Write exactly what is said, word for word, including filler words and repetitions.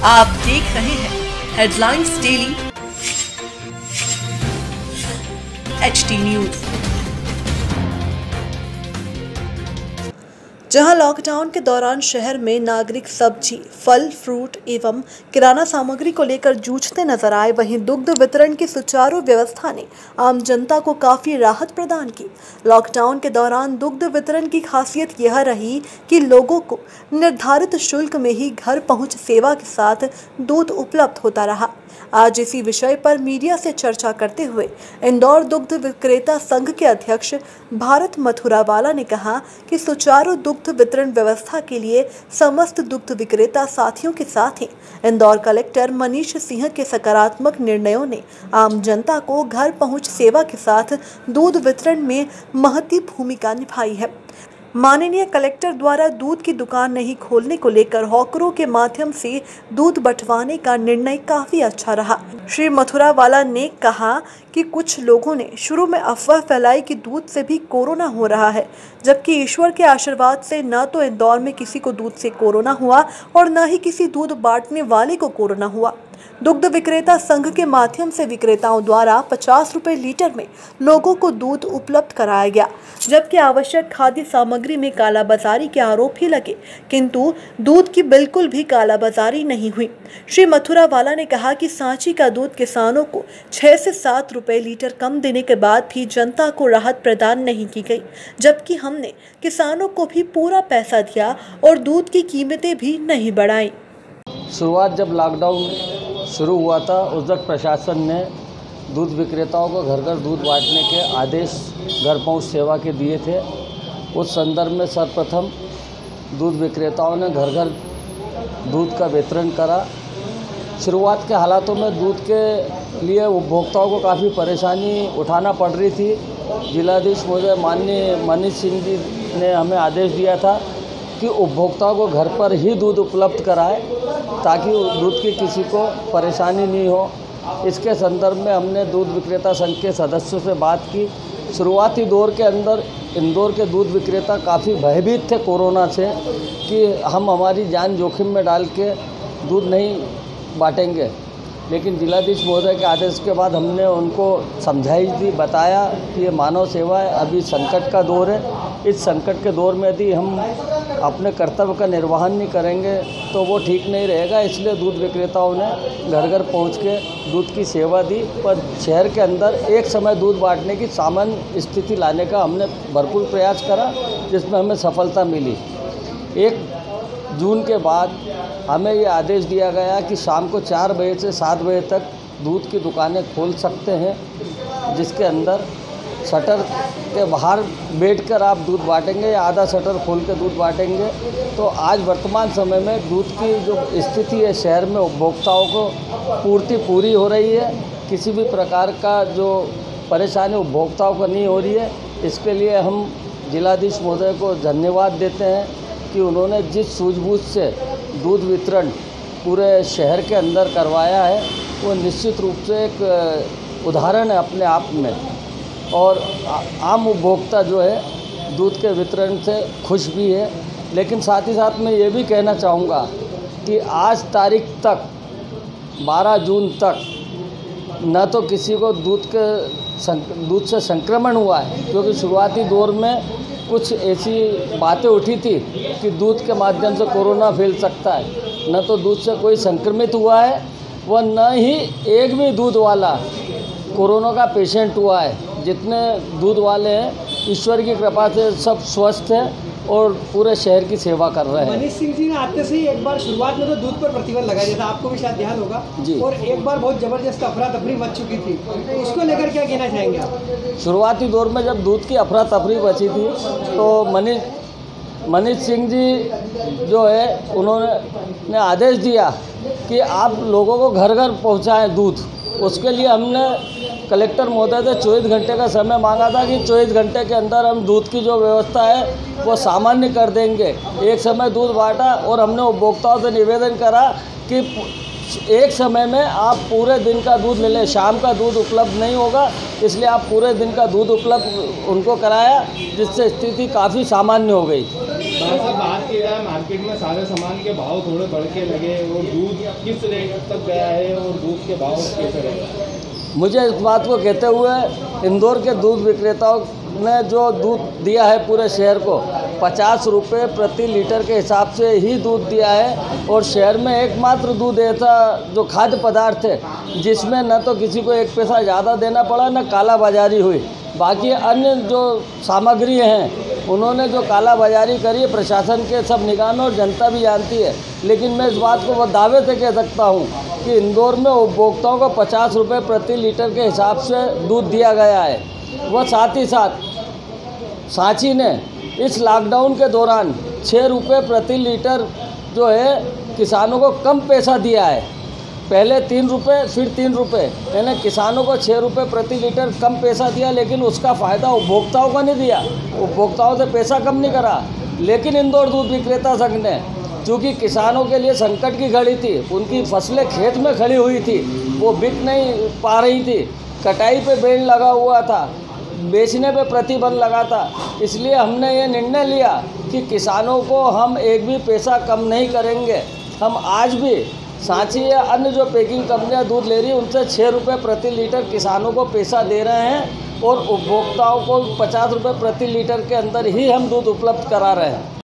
आप देख रहे हैं headlines daily H T news. जहां लॉकडाउन के दौरान शहर में नागरिक सब्जी, फल, फ्रूट एवं किराना सामग्री को लेकर जूझते नजर आए, वहीं दुग्ध वितरण की सुचारू व्यवस्था ने आम जनता को काफी राहत प्रदान की। लॉकडाउन के दौरान दुग्ध वितरण की खासियत यह रही कि लोगों को निर्धारित शुल्क में ही घर पहुंच सेवा के साथ दूध उपलब्ध होता रहा। आज इसी विषय पर मीडिया से चर्चा करते हुए इंदौर दुग्ध विक्रेता संघ के अध्यक्ष भारत मथुरावाला ने कहा कि सुचारू दुग्ध वितरण व्यवस्था के लिए समस्त दुग्ध विक्रेता साथियों के साथ ही इंदौर कलेक्टर मनीष सिंह के सकारात्मक निर्णयों ने आम जनता को घर पहुंच सेवा के साथ दूध वितरण में महती भूमिका निभाई है। माननीय कलेक्टर द्वारा दूध की दुकान नहीं खोलने को लेकर हॉकरों के माध्यम से दूध बंटवाने का निर्णय काफी अच्छा रहा। श्री मथुरावाला ने कहा कि कुछ लोगों ने शुरू में अफवाह फैलाई कि दूध से भी कोरोना हो रहा है, जबकि ईश्वर के आशीर्वाद से न तो इंदौर में किसी को दूध से कोरोना हुआ और न ही किसी दूध बांटने वाले को कोरोना हुआ। दुग्ध विक्रेता संघ के माध्यम से विक्रेताओं द्वारा पचास रुपए लीटर में लोगों को दूध उपलब्ध कराया गया, जबकि आवश्यक खाद्य सामग्री में कालाबाजारी के आरोप ही लगे, किंतु दूध की बिल्कुल भी कालाबाजारी नहीं हुई। श्री मथुरावाला ने कहा कि सांची का दूध किसानों को छह से सात रुपए लीटर कम देने के बाद भी जनता को राहत प्रदान नहीं की गई, जबकि हमने किसानों को भी पूरा पैसा दिया और दूध की कीमतें भी नहीं बढ़ाई। शुरुआत जब लॉकडाउन शुरू हुआ था, उस वक्त प्रशासन ने दूध विक्रेताओं को घर घर दूध बांटने के आदेश घर पहुंच सेवा के दिए थे। उस संदर्भ में सर्वप्रथम दूध विक्रेताओं ने घर घर दूध का वितरण करा। शुरुआत के हालातों में दूध के लिए उपभोक्ताओं को काफ़ी परेशानी उठाना पड़ रही थी। जिलाधीश महोदय माननीय मनीष सिंह जी ने हमें आदेश दिया था कि उपभोक्ताओं को घर पर ही दूध उपलब्ध कराए ताकि दूध की किसी को परेशानी नहीं हो। इसके संदर्भ में हमने दूध विक्रेता संघ के सदस्यों से बात की। शुरुआती दौर के अंदर इंदौर के दूध विक्रेता काफ़ी भयभीत थे कोरोना से कि हम हमारी जान जोखिम में डाल के दूध नहीं बांटेंगे, लेकिन जिलाधीश महोदय के आदेश के बाद हमने उनको समझाई दी, बताया कि ये मानव सेवा है, अभी संकट का दौर है। इस संकट के दौर में यदि हम अपने कर्तव्य का निर्वहन नहीं करेंगे तो वो ठीक नहीं रहेगा। इसलिए दूध विक्रेताओं ने घर घर पहुंच के दूध की सेवा दी। पर शहर के अंदर एक समय दूध बांटने की सामान्य स्थिति लाने का हमने भरपूर प्रयास करा, जिसमें हमें सफलता मिली। एक जून के बाद हमें ये आदेश दिया गया कि शाम को चार बजे से सात बजे तक दूध की दुकानें खोल सकते हैं, जिसके अंदर शटर के बाहर बैठकर आप दूध बांटेंगे या आधा शटर खोल के दूध बांटेंगे। तो आज वर्तमान समय में दूध की जो स्थिति है शहर में, उपभोक्ताओं को पूर्ति पूरी हो रही है। किसी भी प्रकार का जो परेशानी उपभोक्ताओं को नहीं हो रही है। इसके लिए हम जिलाधीश महोदय को धन्यवाद देते हैं कि उन्होंने जिस सूझबूझ से दूध वितरण पूरे शहर के अंदर करवाया है, वो निश्चित रूप से एक उदाहरण है अपने आप में। और आम उपभोक्ता जो है दूध के वितरण से खुश भी है। लेकिन साथ ही साथ मैं ये भी कहना चाहूँगा कि आज तारीख तक बारह जून तक न तो किसी को दूध के दूध से संक्रमण हुआ है, क्योंकि शुरुआती दौर में कुछ ऐसी बातें उठी थी कि दूध के माध्यम से कोरोना फैल सकता है। न तो दूध से कोई संक्रमित हुआ है, व न ही एक भी दूध वाला कोरोना का पेशेंट हुआ है। जितने दूध वाले हैं ईश्वर की कृपा से सब स्वस्थ हैं और पूरे शहर की सेवा कर रहे हैं। मनीष सिंह जी ने आते से ही एक बार शुरुआत में तो दूध पर प्रतिबंध लगा दिया था, आपको भी शायद ध्यान होगा जी। और एक बार बहुत ज़बरदस्त अफरा तफरी मच चुकी थी, तो उसको लेकर क्या कहना चाहेंगे आप? शुरुआती दौर में जब दूध की अफरा तफरी बची थी तो मनीष मनीष सिंह जी जो है उन्होंने ने आदेश दिया कि आप लोगों को घर घर पहुँचाएँ दूध। उसके लिए हमने कलेक्टर महोदय से चौबीस घंटे का समय मांगा था कि चौबीस घंटे के अंदर हम दूध की जो व्यवस्था है वो सामान्य कर देंगे। एक समय दूध बांटा और हमने उपभोक्ताओं से निवेदन करा कि एक समय में आप पूरे दिन का दूध ले लें, शाम का दूध उपलब्ध नहीं होगा, इसलिए आप पूरे दिन का दूध उपलब्ध उनको कराया, जिससे स्थिति काफ़ी सामान्य हो गई। बात बात की जाए मार्केट में सारे सामान के भाव थोड़े बढ़ के लगे और दूध किस रेट तक गया है और दूध के भाव कैसे रहे? मुझे इस बात को कहते हुए इंदौर के दूध विक्रेताओं ने जो दूध दिया है पूरे शहर को पचास रुपये प्रति लीटर के हिसाब से ही दूध दिया है और शहर में एकमात्र दूध ऐसा जो खाद्य पदार्थ है जिसमें न तो किसी को एक पैसा ज़्यादा देना पड़ा न काला बाजारी हुई। बाकी अन्य जो सामग्री हैं उन्होंने जो काला बाजारी करी है प्रशासन के सब निगाह में और जनता भी जानती है। लेकिन मैं इस बात को दावे से कह सकता हूँ कि इंदौर में उपभोक्ताओं को पचास रुपये प्रति लीटर के हिसाब से दूध दिया गया है। वह साथ ही साथ सांची ने इस लॉकडाउन के दौरान छः रुपये प्रति लीटर जो है किसानों को कम पैसा दिया है। पहले तीन रुपये फिर तीन रुपये यानी किसानों को छः रुपये प्रति लीटर कम पैसा दिया, लेकिन उसका फ़ायदा उपभोक्ताओं को नहीं दिया। उपभोक्ताओं से पैसा कम नहीं करा। लेकिन इंदौर दूध विक्रेता संघ ने चूँकि किसानों के लिए संकट की घड़ी थी, उनकी फसलें खेत में खड़ी हुई थी, वो बिक नहीं पा रही थी, कटाई पे बैन लगा हुआ था, बेचने पे प्रतिबंध लगा था, इसलिए हमने ये निर्णय लिया कि किसानों को हम एक भी पैसा कम नहीं करेंगे। हम आज भी सांची या अन्य जो पैकिंग कंपनियां दूध ले रही है उनसे छः रुपये प्रति लीटर किसानों को पैसा दे रहे हैं और उपभोक्ताओं को पचास रुपये प्रति लीटर के अंदर ही हम दूध उपलब्ध करा रहे हैं।